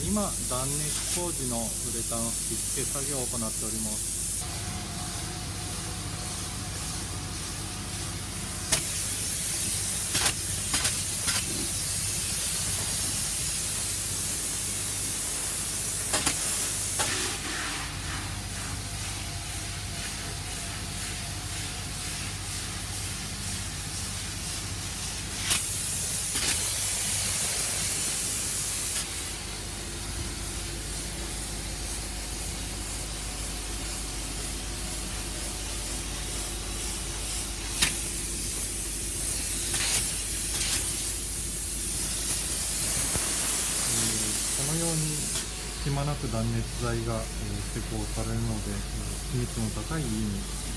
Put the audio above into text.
今、断熱工事のウレタン吹き付け作業を行っております。このように隙間なく断熱材が施工されるので、気密の高い家に